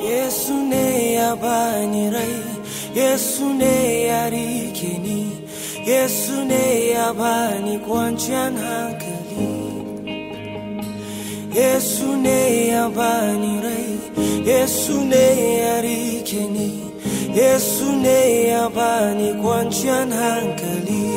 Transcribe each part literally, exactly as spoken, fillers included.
Yesu ne ya bani rai, Yesu ne ya rike ni, Yesu ne ya bani kwanciyan hankali. Yesu ne ya bani rai, Yesu ne ya rike ni, Yesu ne ya bani kwanciyan hankali.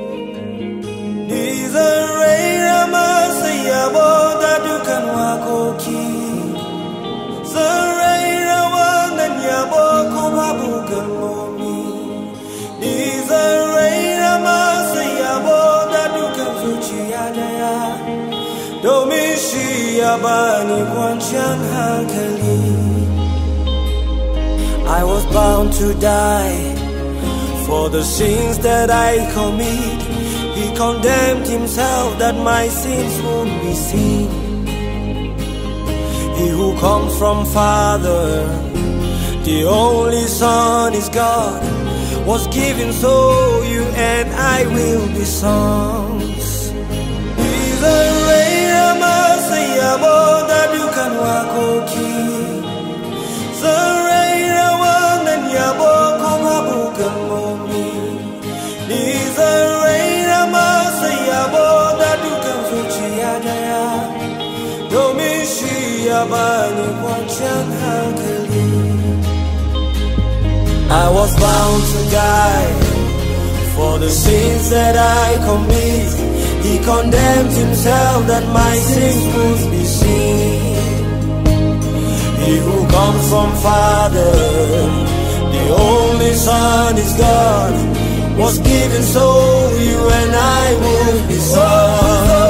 Ni zan raira masa yabo da dukan wakoki, zan raira wannan yabo ko babu kalmomi. Ni zan raira masa yabo da dukan zuciya daya, domin shi ya bani kwanciyan hankali. I was bound to die for the sins that I commit. He condemned himself that my sins won't be seen. He who comes from Father, the only Son is God, was given so you and I will be sons. He's a reina masaya boda dukan wakoki, Zaraira wanan yabo ko mabukan momi. He's a reina masaya boda dukan zuciya daya, domin shi ya bani kwanciyan hankali. I was bound to die for the sins that I commit. He condemned himself that my sins would be seen. He who comes from Father, the only Son is God, was given so you and I would be sons.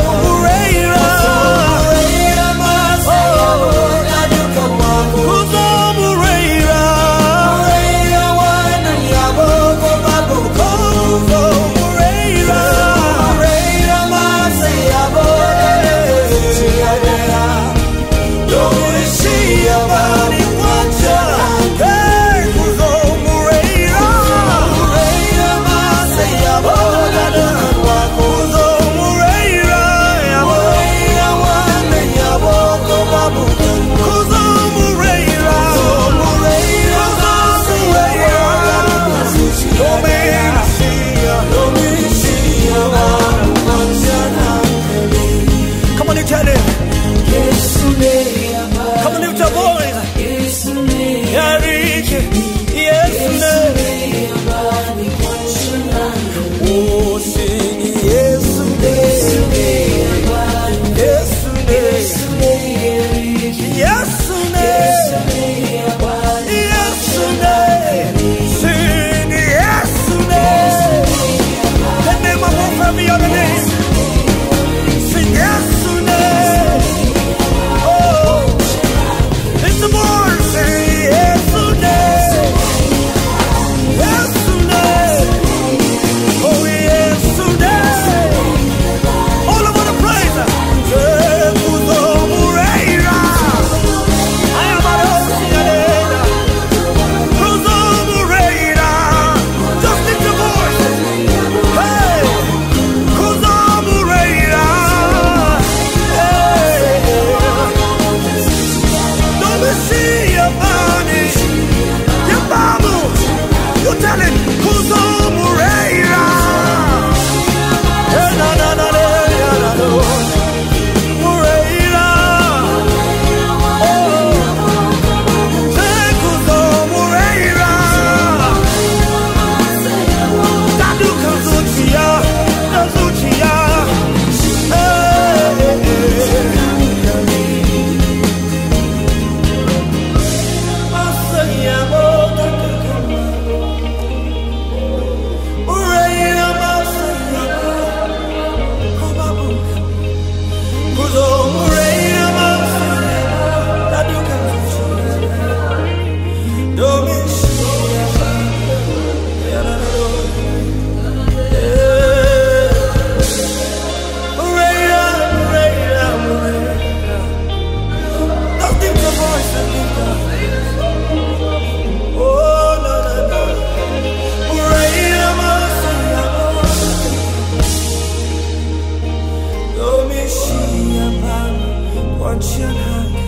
Kwanciyan Hankali.